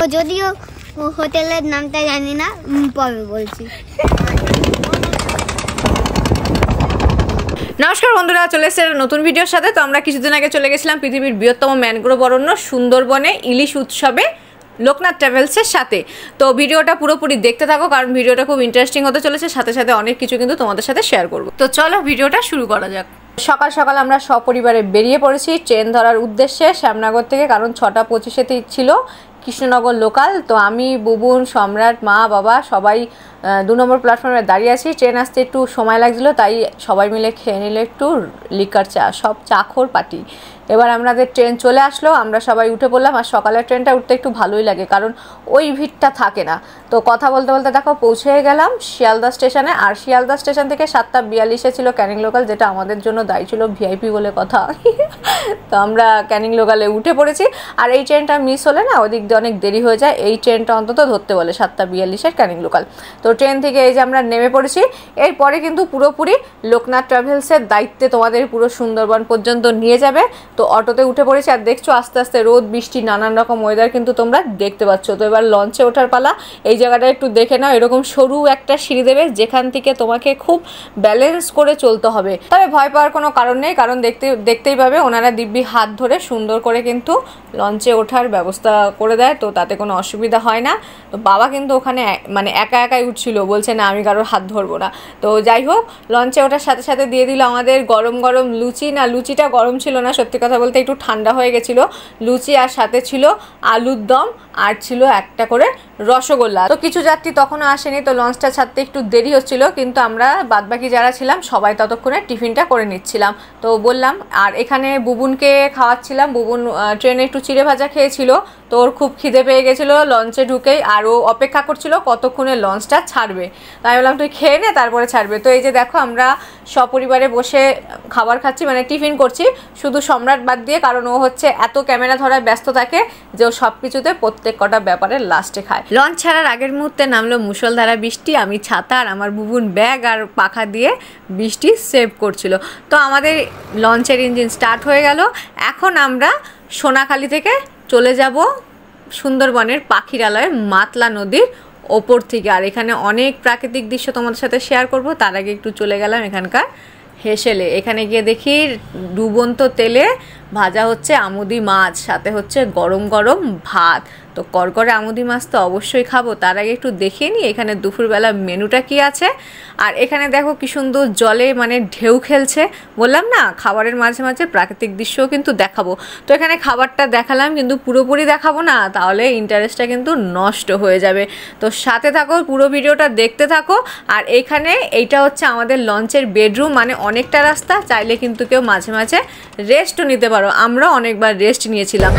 যদিও হোটেলের নামটা জানি না, পরে বলছি। নমস্কার বন্ধুরা, চলে এসেছে নতুন ভিডিওর সাথে। তো আমরা কিছুদিন আগে চলে গেছিলাম পৃথিবীর বৃহত্তম ম্যানগ্রোভ অরণ্য সুন্দরবনে ইলিশ উৎসবে লোকনাথ ট্রাভেলসের সাথে। তো ভিডিওটা পুরোপুরি দেখতে থাকো, কারণ ভিডিওটা খুব ইন্টারেস্টিং হতে চলেছে। সাথে সাথে অনেক কিছু কিন্তু তোমাদের সাথে শেয়ার করবো। তো চলো ভিডিওটা শুরু করা যাক। সকাল সকাল আমরা সপরিবারে বেরিয়ে পড়েছি ট্রেন ধরার উদ্দেশ্যে শ্যামনগর থেকে, কারণ 6টা 25-এ ছিল কৃষ্ণনগর লোকাল। তো আমি, বুবুন, সম্রাট, মা, বাবা সবাই 2 নম্বর প্ল্যাটফর্মে দাঁড়িয়ে আছি। ট্রেন আসতে একটু সময় লাগছিলো, তাই সবাই মিলে খেয়ে নিলে একটু লিকার চা, সব চাখর পার্টি। এবার আমাদের ট্রেন চলে আসলো, আমরা সবাই উঠে পড়লাম। আর সকালের ট্রেনটা উঠতে একটু ভালোই লাগে, কারণ ওই ভিড়টা থাকে না। তো কথা বলতে বলতে দেখো পৌঁছে গেলাম শিয়ালদা স্টেশনে। আর শিয়ালদা স্টেশন থেকে 7টা 42-এ ছিল ক্যানিং লোকাল, যেটা আমাদের জন্য দায়ী ছিল, ভিআইপি বলে কথা। তো আমরা ক্যানিং লোকালে উঠে পড়েছি। আর এই ট্রেনটা মিস হলে না ওদিক দিয়ে অনেক দেরি হয়ে যায়, এই ট্রেনটা অন্তত ধরতে বলে 7টা 42-এর ক্যানিং লোকাল। তো ট্রেন থেকে এই যে আমরা নেমে পড়েছি। এরপরে কিন্তু পুরোপুরি লোকনাথ ট্রাভেলসের দায়িত্বে তোমাদের পুরো সুন্দরবন পর্যন্ত নিয়ে যাবে। তো অটোতে উঠে পড়েছি। আর দেখছো আস্তে আস্তে রোদ, বৃষ্টি, নানান রকম ওয়েদার কিন্তু তোমরা দেখতে পাচ্ছ। তো এবার লঞ্চে ওঠার পালা। এই জায়গাটা একটু দেখে নাও, এরকম সরু একটা সিঁড়ি দেবে, যেখান থেকে তোমাকে খুব ব্যালেন্স করে চলতে হবে। তবে ভয় পাওয়ার কোনো কারণ নেই, কারণ দেখতেই পাবে ওনারা দিব্যি হাত ধরে সুন্দর করে কিন্তু লঞ্চে ওঠার ব্যবস্থা করে দেয়। তো তাতে কোনো অসুবিধা হয় না। তো বাবা কিন্তু ওখানে মানে একা একাই উঠছিল, বলছে না আমি কারোর হাত ধরবো না। তো যাই হোক, লঞ্চে ওঠার সাথে সাথে দিয়ে দিল আমাদের গরম গরম লুচি। না, লুচিটা গরম ছিল না, সত্যি কথা বলতে একটু ঠান্ডা হয়ে গেছিলো লুচি। আর সাথে ছিল আলুর দম, আর ছিল একটা করে রসগোল্লা। তো কিছু যাত্রী তখনও আসেনি, তো লঞ্চটা ছাড়তে একটু দেরি হচ্ছিল, কিন্তু আমরা বাদবাকি যারা ছিলাম সবাই ততক্ষণে টিফিনটা করে নিচ্ছিলাম। তো বললাম, আর এখানে বুবুনকে খাওয়াচ্ছিলাম। বুবুন ট্রেনে একটু চিড়ে ভাজা খেয়েছিল, তো ওর খুব খিদে পেয়ে গেছিলো লঞ্চে ঢুকেই। আর ও অপেক্ষা করছিল কতক্ষণে লঞ্চটা ছাড়বে। তাই বললাম তুই খেয়ে নে, তারপরে ছাড়বে। তো এই যে দেখো আমরা সপরিবারে বসে খাবার খাচ্ছি, মানে টিফিন করছি, শুধু সম্রাট বাদ দিয়ে, কারণ ও হচ্ছে এত ক্যামেরা ধরায় ব্যস্ত থাকে যে ও সব কিছুতে প্রত্যেক কটা ব্যাপারে লাস্টে খায়। লঞ্চ ছাড়ার আগের মুহূর্তে নামলো মুষলধারা বৃষ্টি। আমি ছাতা আর আমার বুবুন ব্যাগ আর পাখা দিয়ে বৃষ্টি সেভ করছিল। তো আমাদের লঞ্চের ইঞ্জিন স্টার্ট হয়ে গেল। এখন আমরা সোনাখালি থেকে চলে যাব সুন্দরবনের পাখিরালয়ে মাতলা নদীর ওপর থেকে। আর এখানে অনেক প্রাকৃতিক দৃশ্য তোমাদের সাথে শেয়ার করব। তার আগে একটু চলে গেলাম এখানকার হেসেলে। এখানে গিয়ে দেখি ডুবন্ত তেলে ভাজা হচ্ছে আমুদি মাছ, সাথে হচ্ছে গরম গরম ভাত। তো করকরে আমুদি মাছ তো অবশ্যই খাবো। তার আগে একটু দেখিয়ে নিই এখানে দুপুরবেলা মেনুটা কি আছে। আর এখানে দেখো কি সুন্দর জলে মানে ঢেউ খেলছে। বললাম না, খাবারের মাঝে মাঝে প্রাকৃতিক দৃশ্যও কিন্তু দেখাবো। তো এখানে খাবারটা দেখালাম, কিন্তু পুরোপুরি দেখাবো না, তাহলে ইন্টারেস্টটা কিন্তু নষ্ট হয়ে যাবে। তো সাথে থাকো, পুরো ভিডিওটা দেখতে থাকো। আর এখানে এইটা হচ্ছে আমাদের লঞ্চের বেডরুম, মানে অনেকটা রাস্তা, চাইলে কিন্তু কেউ মাঝে মাঝে রেস্টও নিতে পারো। আমরা অনেকবার রেস্ট নিয়েছিলাম।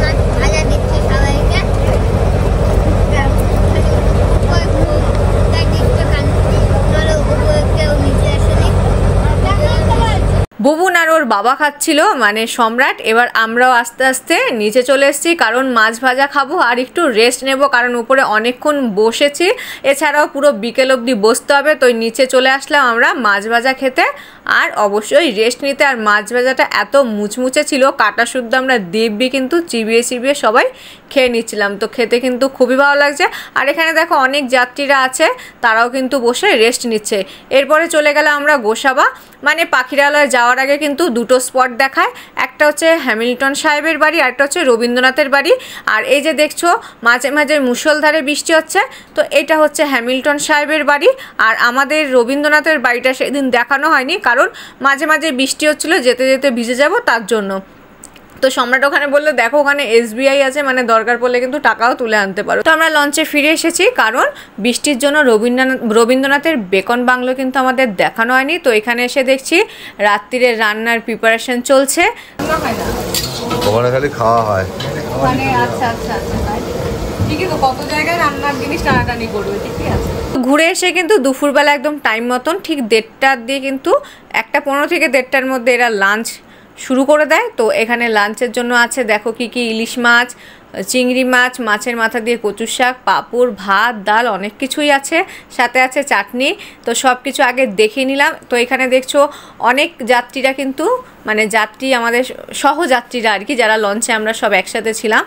বুবুন আর ওর বাবা খাচ্ছিল, মানে সম্রাট। এবার আমরাও আস্তে আস্তে নিচে চলে এসেছি, কারণ মাছ ভাজা খাবো আর একটু রেস্ট নেব, কারণ উপরে অনেকক্ষণ বসেছি, এছাড়াও পুরো বিকেল অবধি বসতে হবে। তো নিচে চলে আসলাম আমরা মাছ ভাজা খেতে আর অবশ্যই রেস্ট নিতে। আর মাছ ভাজাটা এত মুচমুচে ছিল, কাটা শুদ্ধ আমরা দিব্যি কিন্তু চিবিয়ে চিবিয়ে সবাই খেয়ে নিচ্ছিলাম। তো খেতে কিন্তু খুবই ভালো লাগছে। আর এখানে দেখো অনেক যাত্রীরা আছে, তারাও কিন্তু বসে রেস্ট নিচ্ছে। এরপরে চলে গেলাম আমরা গোসাবা, মানে পাখিরালয়ে যাওয়ার আগে কিন্তু দুটো স্পট দেখায়, একটা হচ্ছে হ্যামিল্টন সাহেবের বাড়ি, আর একটা হচ্ছে রবীন্দ্রনাথের বাড়ি। আর এই যে দেখছো মাঝে মাঝে মুষলধারে বৃষ্টি হচ্ছে, তো এটা হচ্ছে হ্যামিল্টন সাহেবের বাড়ি। আর আমাদের রবীন্দ্রনাথের বাড়িটা সেদিন দেখানো হয়নি, কারণ মাঝে মাঝে বৃষ্টি হচ্ছিল, যেতে যেতে ভিজে যাব তার জন্য। তো সম্রাট ওখানে বললো দেখো ওখানে SBI আছে, মানে দরকার পড়লে কিন্তু টাকাও তুলে আনতে পারো। তো আমরা লঞ্চে ফিরে এসেছি, কারণ বৃষ্টির জন্য রবীন্দ্রনাথের বেকন বাংলো কিন্তু আমাদের দেখানো হয়নি। তো এখানে এসে দেখছি রাত্রিরে রান্নার প্রিপারেশন চলছে। ওখানে খালি খাওয়া হয় ওখানে। আচ্ছা আচ্ছা আচ্ছা, ঠিকই তো, কত জায়গায় রান্নার জিনিস টানাটানি করবে, ঠিকই আছে। ঘুরে এসে কিন্তু দুপুরবেলা একদম টাইম মতন ঠিক 1:30 দিয়ে কিন্তু 1:15 থেকে 1:30-র মধ্যে এরা লাঞ্চ শুরু করে দেয়। তো এখানে লাঞ্চের জন্য আছে দেখো কি কি ইলিশ মাছ, চিংড়ি মাছ, মাছের মাথা দিয়ে কচুর শাক, পাঁপড়, ভাত, ডাল, অনেক কিছুই আছে, সাথে আছে চাটনি। তো সব কিছু আগে দেখে নিলাম। তো এখানে দেখছো অনেক যাত্রীরা কিন্তু মানে যাত্রী আমাদের সহযাত্রীরা আর কি, যারা লঞ্চে আমরা সব একসাথে ছিলাম,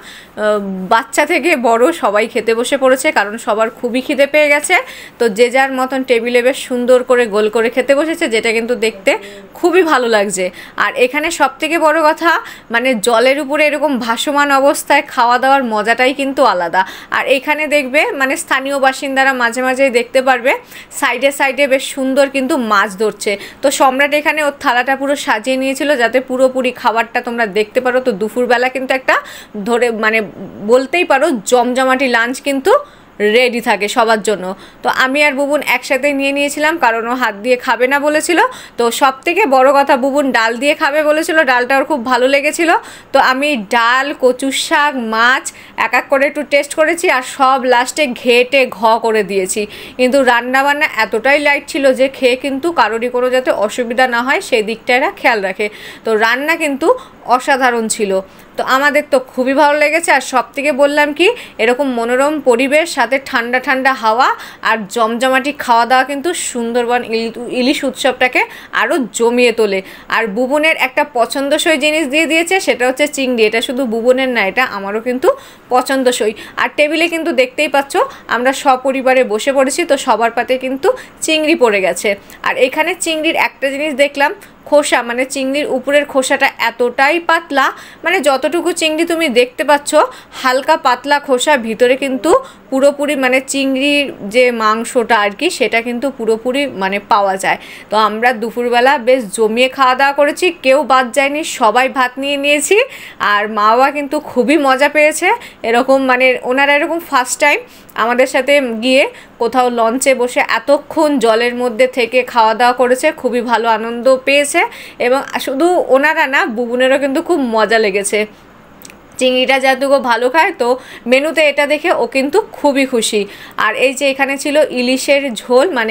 বাচ্চা থেকে বড় সবাই খেতে বসে পড়েছে, কারণ সবার খুবই খিদে পেয়ে গেছে। তো যে যার মতন টেবিলে বেশ সুন্দর করে গোল করে খেতে বসেছে, যেটা কিন্তু দেখতে খুবই ভালো লাগছে। আর এখানে সব থেকে বড় কথা মানে জলের উপরে এরকম ভাসমান অবস্থায় খাওয়া দাওয়ার মজাটাই কিন্তু আলাদা। আর এখানে দেখবে মানে স্থানীয় বাসিন্দারা মাঝে মাঝেই দেখতে পারবে সাইডে সাইডে বেশ সুন্দর কিন্তু মাছ ধরছে। তো সম্রাট এখানে ওর থালাটা পুরো সাজিয়ে নিয়েছিল যাতে পুরোপুরি খাবারটা তোমরা দেখতে পারো। তো দুপুরবেলা কিন্তু একটা ধরে মানে বলতেই পারো জমজমাটি লাঞ্চ কিন্তু রেডি থাকে সবার জন্য। তো আমি আর বুবুন একসাথে নিয়ে নিয়েছিলাম, কারণ ও হাত দিয়ে খাবে না বলেছিল। তো সব থেকে বড় কথা বুবুন ডাল দিয়ে খাবে বলেছিল, ডালটা ওর খুব ভালো লেগেছিল। তো আমি ডাল, কচুর শাক, মাছ এক এক করে একটু টেস্ট করেছি, আর সব লাস্টে ঘেটে করে দিয়েছি। কিন্তু রান্নাবান্না এতটাই লাইট ছিল যে খেয়ে কিন্তু কারোরই কোনো যাতে অসুবিধা না হয় সেই দিকটা এরা খেয়াল রাখে। তো রান্না কিন্তু অসাধারণ ছিল। তো আমাদের তো খুবই ভালো লেগেছে। আর সব থেকে বললাম কি, এরকম মনোরম পরিবেশ সাথে ঠান্ডা ঠান্ডা হাওয়া আর জমজমাটি খাওয়া দাওয়া কিন্তু সুন্দরবন ইলিশ উৎসবটাকে আরও জমিয়ে তোলে। আর বুবনের একটা পছন্দসই জিনিস দিয়ে দিয়েছে, সেটা হচ্ছে চিংড়ি। এটা শুধু বুবনের না, এটা আমারও কিন্তু পছন্দসই। আর টেবিলে কিন্তু দেখতেই পাচ্ছ আমরা সপরিবারে বসে পড়েছি, তো সবার পাতে কিন্তু চিংড়ি পড়ে গেছে। আর এখানে চিংড়ির একটা জিনিস দেখলাম, খোসা মানে চিংড়ির উপরের খোসাটা এতটাই পাতলা, মানে যতটুকু চিংড়ি তুমি দেখতে পাচ্ছ হালকা পাতলা খোসা, ভিতরে কিন্তু পুরোপুরি মানে চিংড়ির যে মাংসটা আর কি সেটা কিন্তু পুরোপুরি মানে পাওয়া যায়। তো আমরা দুপুরবেলা বেশ জমিয়ে খাওয়া দাওয়া করেছি, কেউ বাদ যায়নি, সবাই ভাত নিয়ে নিয়েছি। আর মা বাবা কিন্তু খুবই মজা পেয়েছে। এরকম মানে ওনারা এরকম ফার্স্ট টাইম আমাদের সাথে গিয়ে কোথাও লঞ্চে বসে এতক্ষণ জলের মধ্যে থেকে খাওয়া দাওয়া করেছে, খুবই ভালো আনন্দ পেয়েছে। এবং শুধু ওনারা না, বুবুনেরও কিন্তু খুব মজা লেগেছে। চিংড়িটা যেহেতু ভালো খায়, তো মেনুতে এটা দেখে ও কিন্তু খুবই খুশি। আর এই যে এখানে ছিল ইলিশের ঝোল, মানে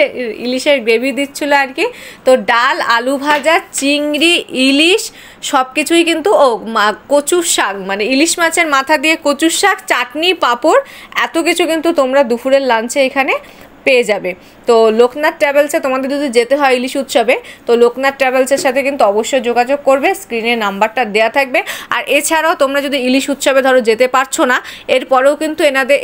ইলিশের গ্রেভি দিচ্ছিল আর কি। তো ডাল, আলু ভাজা, চিংড়ি, ইলিশ সব কিছুই কিন্তু কচুর শাক মানে ইলিশ মাছের মাথা দিয়ে কচুর শাক, চাটনি, পাঁপড়, এত কিছু কিন্তু তোমরা দুপুরের লাঞ্চে এখানে পেয়ে যাবে। তো লোকনাথ ট্রাভেলসে তোমাদের যদি যেতে হয় ইলিশ উৎসবে, তো লোকনাথ ট্রাভেলসের সাথে কিন্তু অবশ্যই যোগাযোগ করবে, স্ক্রিনে নাম্বারটা দেওয়া থাকবে। আর এছাড়াও তোমরা যদি ইলিশ উৎসবে ধরো যেতে পারছো না, এরপরেও কিন্তু এনাদের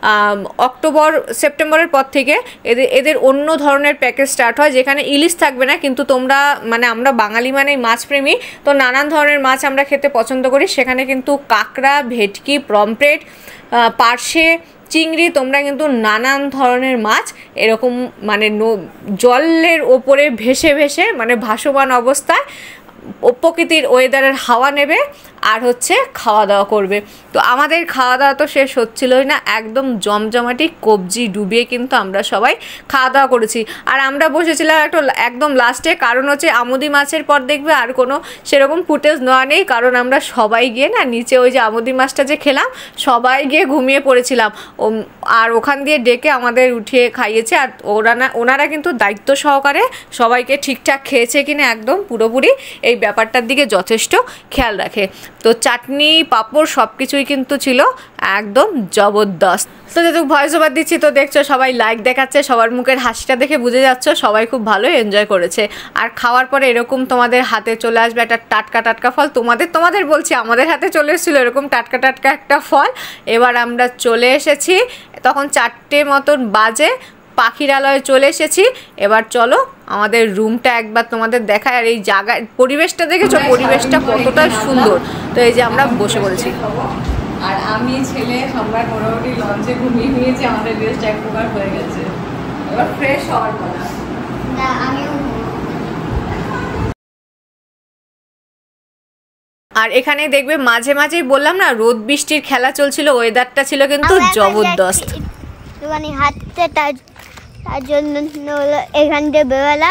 অক্টোবর সেপ্টেম্বরের পর থেকে এদের অন্য ধরনের প্যাকেজ স্টার্ট হয়, যেখানে ইলিশ থাকবে না, কিন্তু তোমরা মানে আমরা বাঙালি মানেই মাছপ্রেমী, তো নানান ধরনের মাছ আমরা খেতে পছন্দ করি। সেখানে কিন্তু কাঁকড়া, ভেটকি, পমফ্রেট, পার্শে, চিংড়ি, তোমরা কিন্তু নানান ধরনের মাছ এরকম মানে জলের ওপরে ভেসে ভেসে মানে ভাসমান অবস্থায় প্রকৃতির ওয়েদারের হাওয়া নেবে আর হচ্ছে খাওয়া দাওয়া করবে। তো আমাদের খাওয়া দাওয়া তো শেষ হচ্ছিলই না, একদম জমজমাটি কবজি ডুবিয়ে কিন্তু আমরা সবাই খাওয়া দাওয়া করেছি। আর আমরা বসেছিলাম একদম লাস্টে, কারণ হচ্ছে আমুদি মাছের পর দেখবে আর কোনো সেরকম ফুটেজ নেওয়া নেই, কারণ আমরা সবাই গিয়ে না নিচে ওই যে আমুদি মাছটা যে খেলাম সবাই গিয়ে ঘুমিয়ে পড়েছিলাম। আর ওখান দিয়ে ডেকে আমাদের উঠিয়ে খাইয়েছে। আর ওনারা কিন্তু দায়িত্ব সহকারে সবাইকে ঠিকঠাক খেয়েছে কিনা একদম পুরোপুরি এই ব্যাপারটার দিকে যথেষ্ট খেয়াল রাখে। তো চাটনি, পাঁপড় সব কিছুই কিন্তু ছিল একদম জবরদস্ত। তো যেহেতু ভয়েস ওভার দিচ্ছি, তো দেখছো সবাই লাইক দেখাচ্ছে, সবার মুখের হাসিটা দেখে বুঝে যাচ্ছ সবাই খুব ভালোই এনজয় করেছে। আর খাওয়ার পরে এরকম তোমাদের হাতে চলে আসবে একটা টাটকা টাটকা ফল, তোমাদের বলছি আমাদের হাতে চলে এসেছিলো এরকম টাটকা টাটকা একটা ফল। এবার আমরা চলে এসেছি, তখন 4টে মতন বাজে, পাখিরালয়ে চলে এসেছি। এবার চলো আমাদের রুমটা একবার তোমাদের দেখায়। আর এই জায়গায় পরিবেশটা দেখেছো, পরিবেশটা কতটা সুন্দর। তো এই যে আমরা বসে পড়েছি, আর আমি ছেলে সম্রাট মোটামুটি লঞ্চে ঘুমিয়ে নিয়েছি, আমাদের রেস্ট এক প্রকার হয়ে গেছে, এবার ফ্রেশ হওয়ার কথা। আর এখানে দেখবে মাঝে মাঝেই বললাম না রোদ বৃষ্টির খেলা চলছিল, ওয়েদারটা ছিল কিন্তু জবরদস্ত। হাঁটতে তার জন্য এখান দিয়ে বেরোলাম,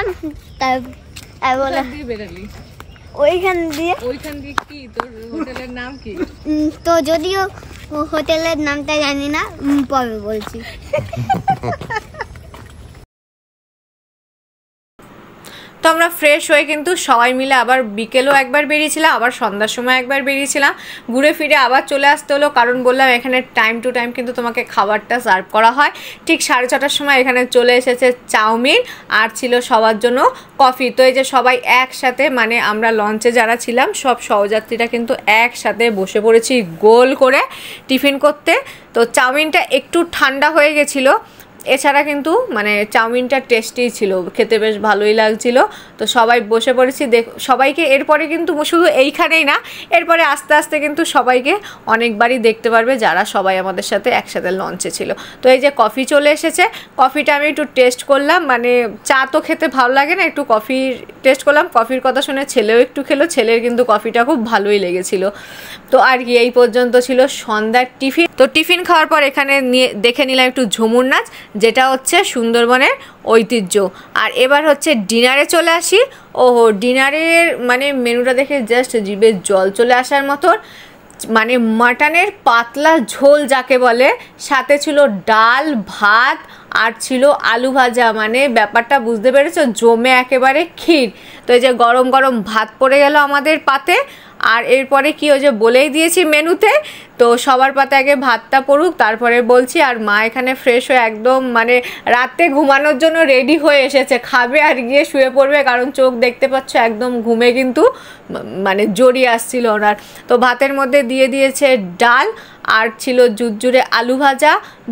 ওইখান দিয়ে কি তোর হোটেলের নাম কি? তো যদিও হোটেলের নামটা জানি না, পরে বলছি। তো আমরা ফ্রেশ হয়ে কিন্তু সবাই মিলে আবার বিকেলও একবার বেরিয়েছিলাম, আবার সন্ধ্যার সময় একবার বেরিয়েছিলাম, ঘুরে ফিরে আবার চলে আসতে হলো। কারণ বললাম এখানে টাইম টু টাইম কিন্তু তোমাকে খাবারটা সার্ভ করা হয়। ঠিক 6:30টার সময় এখানে চলে এসেছে চাউমিন আর ছিল সবার জন্য কফি। তো এই যে সবাই একসাথে, মানে আমরা লঞ্চে যারা ছিলাম সব সহযাত্রীরা কিন্তু একসাথে বসে পড়েছি গোল করে টিফিন করতে। তো চাউমিনটা একটু ঠান্ডা হয়ে গেছিলো, এছাড়া কিন্তু মানে চাউমিনটা টেস্টি ছিল, খেতে বেশ ভালোই লাগছিল। তো সবাই বসে পড়েছি সবাইকে। এরপরে কিন্তু শুধু এইখানেই না, এরপরে আস্তে আস্তে কিন্তু সবাইকে অনেকবারই দেখতে পারবে যারা সবাই আমাদের সাথে একসাথে লঞ্চে ছিল। তো এই যে কফি চলে এসেছে, কফিটা আমি একটু টেস্ট করলাম, মানে চা তো খেতে ভালো লাগে না, একটু কফি টেস্ট করলাম। কফির কথা শুনে ছেলেও একটু খেলো, ছেলের কিন্তু কফিটা খুব ভালোই লেগেছিল। তো আর কি, এই পর্যন্ত ছিল সন্ধ্যার টিফিন। তো টিফিন খাওয়ার পর এখানে দেখে নিলাম একটু ঝুমুর নাচ, যেটা হচ্ছে সুন্দরবনের ঐতিহ্য। আর এবার হচ্ছে ডিনারে চলে আসি। ওহো, ডিনারের মানে মেনুটা দেখে জাস্ট জিভে জল চলে আসার মতো, মানে মাটনের পাতলা ঝোল যাকে বলে, সাথে ছিল ডাল ভাত আর ছিল আলু ভাজা। মানে ব্যাপারটা বুঝতে পেরেছো, জমে একেবারে ক্ষীর। তো এই যে গরম গরম ভাত পড়ে গেল আমাদের পাতে। আর এরপরে কি, ওই যে বলেই দিয়েছি মেনুতে, তো সবার পাতে আগে ভাতটা পড়ুক তারপরে বলছি। আর মা এখানে ফ্রেশ হয়ে একদম মানে রাতে ঘুমানোর জন্য রেডি হয়ে এসেছে, খাবে আর গিয়ে শুয়ে পড়বে, কারণ চোখ দেখতে পাচ্ছ একদম ঘুমে কিন্তু মানে জড়িয়ে আসছিল ওনার। তো ভাতের মধ্যে দিয়ে দিয়েছে ডাল আর ছিল জুরজুরে আলু ভাজা।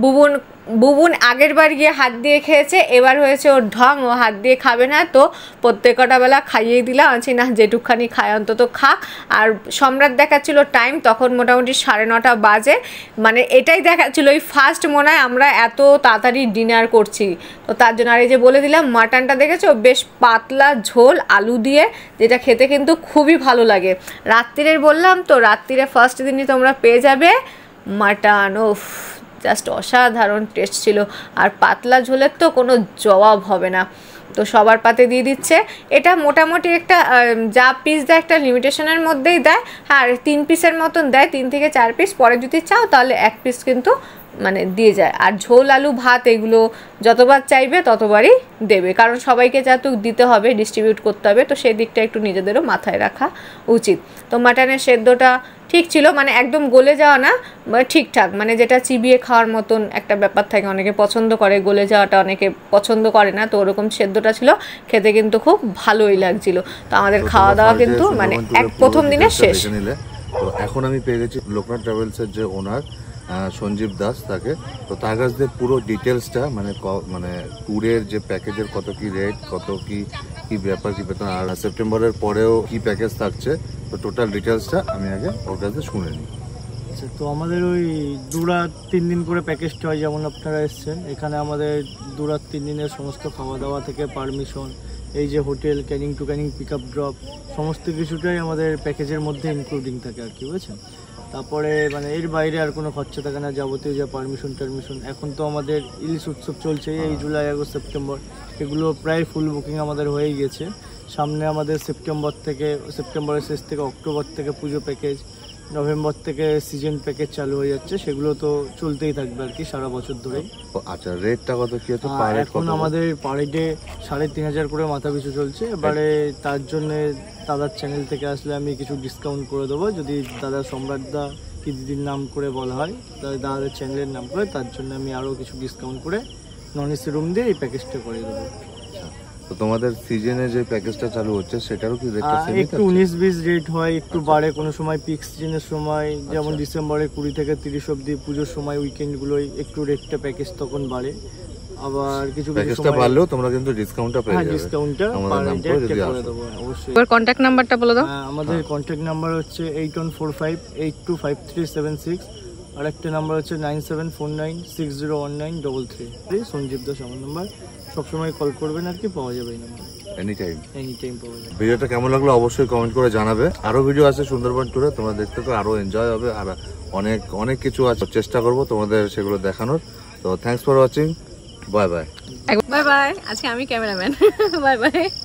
বুবুন আগের বার গিয়ে হাত দিয়ে খেয়েছে, এবার হয়েছে ওর ঢং, ও হাত দিয়ে খাবে না। তো প্রত্যেকটা বেলা খাইয়েই দিলাম, আছি না যেটুকখানি খায় অন্তত খাক। আর সম্রাট দেখাচ্ছিল টাইম, তখন মোটামুটি 9:30 বাজে, মানে এটাই দেখাচ্ছিল ওই ফার্স্ট মনে হয় আমরা এত তাড়াতাড়ি ডিনার করছি। তো তার জন্য আর এই যে বলে দিলাম মাটনটা দেখেছো, বেশ পাতলা ঝোল আলু দিয়ে, যেটা খেতে কিন্তু খুবই ভালো লাগে। রাত্রিরের বললাম তো, রাত্রিরে ফার্স্ট দিনই তোমরা পেয়ে যাবে মাটন। ওফ, জাস্ট অসাধারণ টেস্ট ছিল। আর পাতলা ঝোলের তো কোনো জবাব হবে না। তো সবার পাতে দিয়ে দিচ্ছে। এটা মোটামুটি একটা যা পিস দেয় একটা লিমিটেশনের মধ্যেই দেয়। আর 3 পিসের মতন দেয়, 3 থেকে 4 পিস। পরে যদি চাও তাহলে 1 পিস কিন্তু মানে দিয়ে যায়। আর ঝোল আলু ভাত এগুলো যতবার চাইবে ততবারই দেবে, কারণ সবাইকে যেহেতু দিতে হবে, ডিস্ট্রিবিউট করতে হবে, তো সেই দিকটা একটু নিজেদেরও মাথায় রাখা উচিত। তো মাটনের সেদ্ধটা ঠিক ছিল, মানে একদম গলে যাওয়া না, ঠিকঠাক, মানে যেটা চিবিয়ে খাওয়ার মতন একটা ব্যাপার থাকে। অনেকে পছন্দ করে গলে যাওয়াটা, অনেকে পছন্দ করে না। তো ওরকম সেদ্ধটা ছিল, খেতে কিন্তু খুব ভালোই লাগছিল। তো আমাদের খাওয়া দাওয়া কিন্তু মানে প্রথম দিনের শেষ। তো এখন আমি পেয়ে গেছি লোকনাথ ট্রাভেলসের যে ওনার সঞ্জীব দাস, তাকে। তো তার কাছ দিয়ে পুরো ডিটেলসটা, মানে ট্যুরের যে প্যাকেজের কত কি রেট, কত কি ব্যাপার, কি বেতন, আর সেপ্টেম্বরের পরেও কি প্যাকেজ থাকছে, তো টোটাল ডিটেলসটা আমি আগে ওর কাছে শুনে নিই। আচ্ছা, তো আমাদের ওই 2 রাত 3 দিন করে প্যাকেজটা হয়, যেমন আপনারা এসছেন এখানে। আমাদের 2 রাত 3 দিনের সমস্ত খাওয়া দাওয়া থেকে পারমিশন, এই যে hotel, Canning to Canning pick up drop, সমস্ত কিছুটাই আমাদের প্যাকেজের মধ্যে ইনক্লুডিং থাকে আর কি, বুঝেছেন। তারপরে মানে এর বাইরে আর কোনো খরচা থাকে না, যাবতীয় যে পারমিশন টারমিশন। এখন তো আমাদের ইলিশ উৎসব চলছে, এই জুলাই আগস্ট সেপ্টেম্বর, এগুলো প্রায় ফুল বুকিং আমাদের হয়েই গেছে। সামনে আমাদের সেপ্টেম্বরের শেষ থেকে অক্টোবর থেকে পুজো প্যাকেজ, নভেম্বর থেকে সিজন প্যাকেজ চালু হয়ে যাচ্ছে, সেগুলো তো চলতেই থাকবে আর কি সারা বছর ধরে। আচ্ছা, রেটটা কত কি আছে? এখন আমাদের পার ডে 3,500 করে মাথা পিছু চলছে। এবারে তার জন্য দাদার চ্যানেল থেকে আসলে আমি কিছু ডিসকাউন্ট করে দেবো, যদি দাদা সম্রাটদা কি দিদির নাম করে বলা হয়, দাদাদের চ্যানেলের নাম করে, তার জন্য আমি আরও কিছু ডিসকাউন্ট করে নন এসি রুম দিয়ে এই প্যাকেজটা করে দেবো। তো তোমাদের সিজনে যে প্যাকেজটা চালু হচ্ছে সেটারও কি রেটটা সেম? একটু 19-20 রেট হয়, একটু বাড়ে কোনো সময়। পিক সিজনের সময় যেমন ডিসেম্বরে 20 থেকে 30 অবধি, পুজোর সময় উইকেন্ডগুলোই একটু রেটটা প্যাকেজ তখন বাড়ে। আবার কিছু প্যাকেজটা বাড়লেও তোমরা কিন্তু ডিসকাউন্টটা পেয়ে যাবে। ডিসকাউন্টটা আমাদের নাম করে যদি আসো অবশ্যই। এবার কন্টাক্ট নাম্বারটা বলে দাও। আমাদের কন্টাক্ট নাম্বার হচ্ছে 8145825376, আর একটা নাম্বার হচ্ছে 9749601933। সঞ্জীব দাস আমার নাম্বার, সবসময় কল করবেন আর কি, পাওয়া যাবে এই নাম্বার। এনি টাইম পাওয়া যাবে। ভিডিওটা কেমন লাগলো অবশ্যই কমেন্ট করে জানাবে। আরো ভিডিও আছে সুন্দরবন ট্যুরে, তোমরা দেখতে পারো, আরো এনজয় হবে, আর অনেক কিছু আছে, চেষ্টা করবো তোমাদের সেগুলো দেখানোর। তো thanks for watching, bye bye. Bye bye. আজকে আমি ক্যামেরাম্যান। Bye bye.